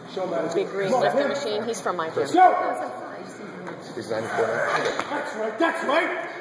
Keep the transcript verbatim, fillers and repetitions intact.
Big green lifting machine. He's from my gym. Let's go! He's ninety-four now. That's right, that's right!